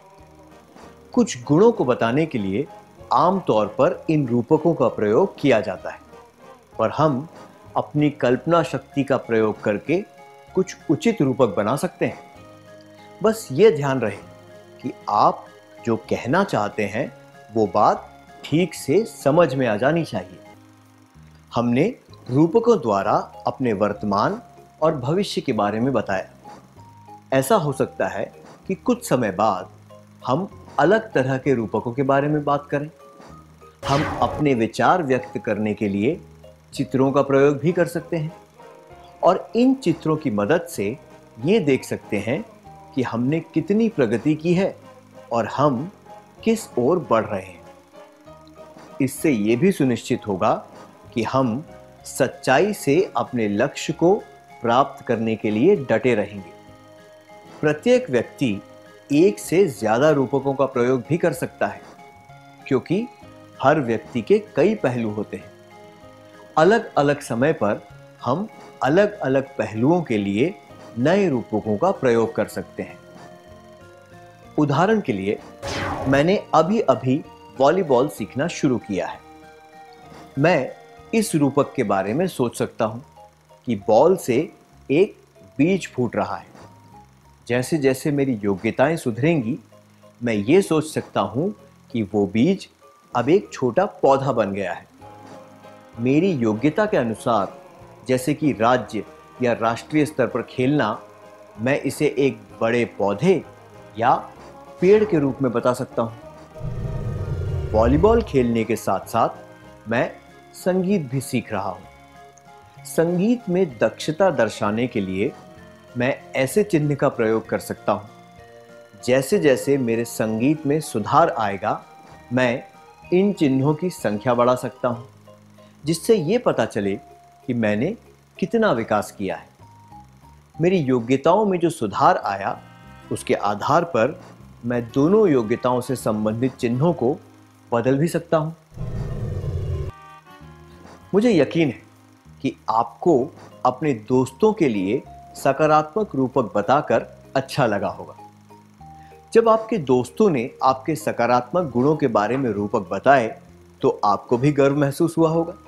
कुछ गुणों को बताने के लिए आमतौर पर इन रूपकों का प्रयोग किया जाता है, पर हम अपनी कल्पना शक्ति का प्रयोग करके कुछ उचित रूपक बना सकते हैं। बस ये ध्यान रहे कि आप जो कहना चाहते हैं वो बात ठीक से समझ में आ जानी चाहिए। हमने रूपकों द्वारा अपने वर्तमान और भविष्य के बारे में बताया। ऐसा हो सकता है कि कुछ समय बाद हम अलग तरह के रूपकों के बारे में बात करें। हम अपने विचार व्यक्त करने के लिए चित्रों का प्रयोग भी कर सकते हैं और इन चित्रों की मदद से ये देख सकते हैं कि हमने कितनी प्रगति की है और हम किस ओर बढ़ रहे हैं। इससे ये भी सुनिश्चित होगा कि हम सच्चाई से अपने लक्ष्य को प्राप्त करने के लिए डटे रहेंगे। प्रत्येक व्यक्ति एक से ज्यादा रूपकों का प्रयोग भी कर सकता है, क्योंकि हर व्यक्ति के कई पहलू होते हैं। अलग अलग समय पर हम अलग अलग पहलुओं के लिए नए रूपकों का प्रयोग कर सकते हैं। उदाहरण के लिए, मैंने अभी अभी वॉलीबॉल सीखना शुरू किया है। मैं इस रूपक के बारे में सोच सकता हूं कि बॉल से एक बीज फूट रहा है। जैसे जैसे मेरी योग्यताएं सुधरेंगी, मैं ये सोच सकता हूं कि वो बीज अब एक छोटा पौधा बन गया है। मेरी योग्यता के अनुसार, जैसे कि राज्य या राष्ट्रीय स्तर पर खेलना, मैं इसे एक बड़े पौधे या पेड़ के रूप में बता सकता हूं। वॉलीबॉल खेलने के साथ साथ मैं संगीत भी सीख रहा हूं। संगीत में दक्षता दर्शाने के लिए मैं ऐसे चिन्ह का प्रयोग कर सकता हूं। जैसे जैसे मेरे संगीत में सुधार आएगा, मैं इन चिन्हों की संख्या बढ़ा सकता हूं, जिससे ये पता चले कि मैंने कितना विकास किया है। मेरी योग्यताओं में जो सुधार आया, उसके आधार पर मैं दोनों योग्यताओं से संबंधित चिन्हों को बदल भी सकता हूं। मुझे यकीन है कि आपको अपने दोस्तों के लिए सकारात्मक रूपक बताकर अच्छा लगा होगा। जब आपके दोस्तों ने आपके सकारात्मक गुणों के बारे में रूपक बताए, तो आपको भी गर्व महसूस हुआ होगा।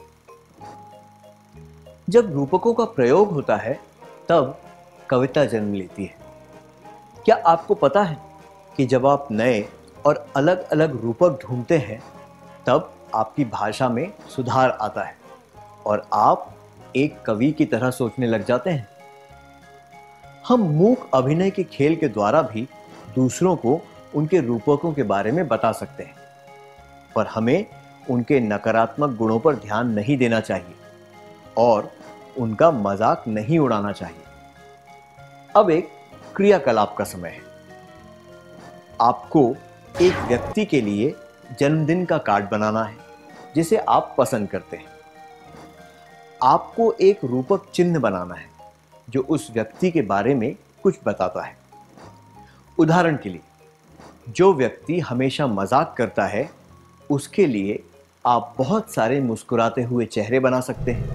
जब रूपकों का प्रयोग होता है, तब कविता जन्म लेती है। क्या आपको पता है कि जब आप नए और अलग अलग रूपक ढूंढते हैं, तब आपकी भाषा में सुधार आता है और आप एक कवि की तरह सोचने लग जाते हैं। हम मूक अभिनय के खेल के द्वारा भी दूसरों को उनके रूपकों के बारे में बता सकते हैं, पर हमें उनके नकारात्मक गुणों पर ध्यान नहीं देना चाहिए और उनका मजाक नहीं उड़ाना चाहिए। अब एक क्रियाकलाप का समय है। आपको एक व्यक्ति के लिए जन्मदिन का कार्ड बनाना है जिसे आप पसंद करते हैं। आपको एक रूपक चिन्ह बनाना है जो उस व्यक्ति के बारे में कुछ बताता है। उदाहरण के लिए, जो व्यक्ति हमेशा मजाक करता है, उसके लिए आप बहुत सारे मुस्कुराते हुए चेहरे बना सकते हैं।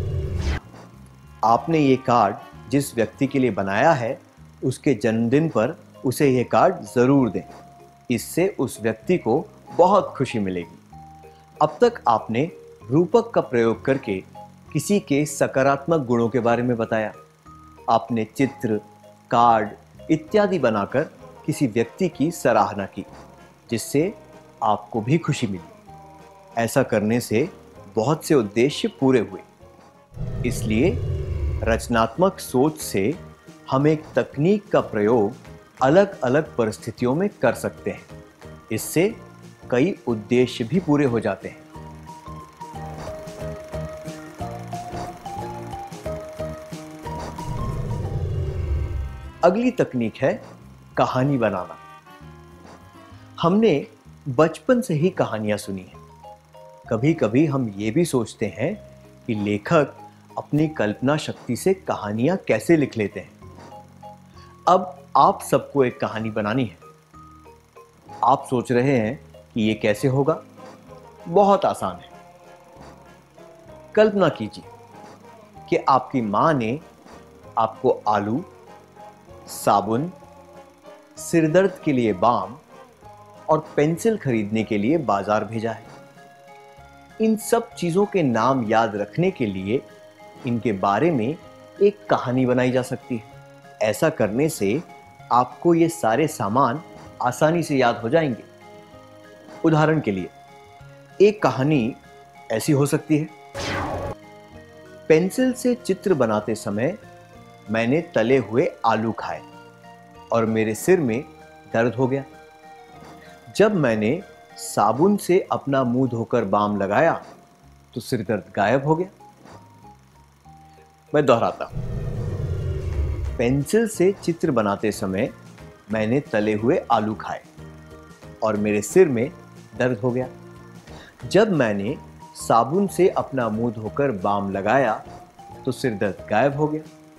आपने ये कार्ड जिस व्यक्ति के लिए बनाया है, उसके जन्मदिन पर उसे ये कार्ड जरूर दें। इससे उस व्यक्ति को बहुत खुशी मिलेगी। अब तक आपने रूपक का प्रयोग करके किसी के सकारात्मक गुणों के बारे में बताया। आपने चित्र, कार्ड इत्यादि बनाकर किसी व्यक्ति की सराहना की, जिससे आपको भी खुशी मिली। ऐसा करने से बहुत से उद्देश्य पूरे हुए। इसलिए रचनात्मक सोच से हम एक तकनीक का प्रयोग अलग अलग परिस्थितियों में कर सकते हैं। इससे कई उद्देश्य भी पूरे हो जाते हैं। अगली तकनीक है कहानी बनाना। हमने बचपन से ही कहानियां सुनी हैं। कभी कभी हम ये भी सोचते हैं कि लेखक अपनी कल्पना शक्ति से कहानियां कैसे लिख लेते हैं। अब आप सबको एक कहानी बनानी है। आप सोच रहे हैं कि ये कैसे होगा? बहुत आसान है। कल्पना कीजिए कि आपकी मां ने आपको आलू, साबुन, सिरदर्द के लिए बाम और पेंसिल खरीदने के लिए बाजार भेजा है। इन सब चीजों के नाम याद रखने के लिए इनके बारे में एक कहानी बनाई जा सकती है। ऐसा करने से आपको ये सारे सामान आसानी से याद हो जाएंगे। उदाहरण के लिए एक कहानी ऐसी हो सकती है। पेंसिल से चित्र बनाते समय मैंने तले हुए आलू खाए और मेरे सिर में दर्द हो गया। जब मैंने साबुन से अपना मुंह धोकर बाम लगाया तो सिर दर्द गायब हो गया। मैं दोहराता हूं। पेंसिल से चित्र बनाते समय मैंने तले हुए आलू खाए और मेरे सिर में दर्द हो गया। जब मैंने साबुन से अपना मुंह धोकर बाम लगाया तो सिर दर्द गायब हो गया।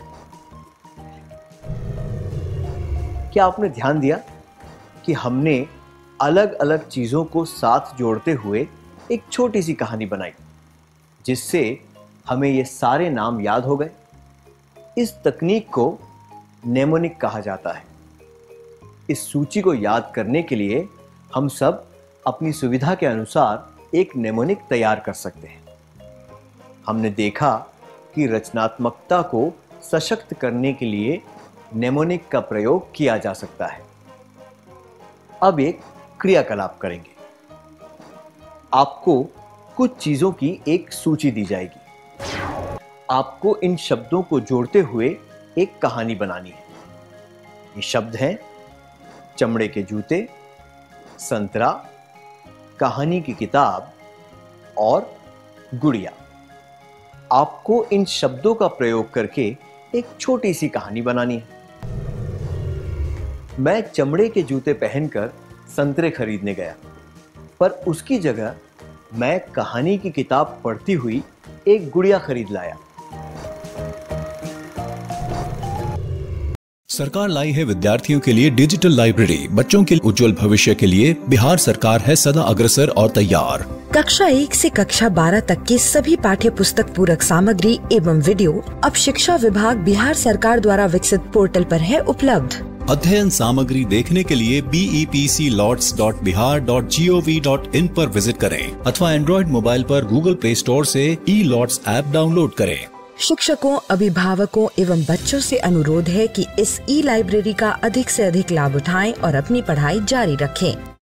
क्या आपने ध्यान दिया कि हमने अलग अलग चीजों को साथ जोड़ते हुए एक छोटी सी कहानी बनाई, जिससे हमें ये सारे नाम याद हो गए। इस तकनीक को नेमोनिक कहा जाता है। इस सूची को याद करने के लिए हम सब अपनी सुविधा के अनुसार एक नेमोनिक तैयार कर सकते हैं। हमने देखा कि रचनात्मकता को सशक्त करने के लिए नेमोनिक का प्रयोग किया जा सकता है। अब एक क्रियाकलाप करेंगे। आपको कुछ चीजों की एक सूची दी जाएगी। आपको इन शब्दों को जोड़ते हुए एक कहानी बनानी है। ये शब्द हैं चमड़े के जूते, संतरा, कहानी की किताब और गुड़िया। आपको इन शब्दों का प्रयोग करके एक छोटी सी कहानी बनानी है। मैं चमड़े के जूते पहनकर संतरे खरीदने गया, पर उसकी जगह मैं कहानी की किताब पढ़ती हुई एक गुड़िया खरीद लाया। सरकार लाई है विद्यार्थियों के लिए डिजिटल लाइब्रेरी। बच्चों के उज्जवल भविष्य के लिए बिहार सरकार है सदा अग्रसर और तैयार। कक्षा 1 से कक्षा 12 तक की सभी पाठ्य पुस्तक पूरक सामग्री एवं वीडियो अब शिक्षा विभाग बिहार सरकार द्वारा विकसित पोर्टल पर है उपलब्ध। अध्ययन सामग्री देखने के लिए bepclots.bihar.gov.in पर विजिट करें अथवा एंड्रॉइड मोबाइल पर गूगल प्ले स्टोर से ई-लॉट्स ऐप डाउनलोड करें। शिक्षकों, अभिभावकों एवं बच्चों से अनुरोध है कि इस ई लाइब्रेरी का अधिक से अधिक लाभ उठाएं और अपनी पढ़ाई जारी रखें।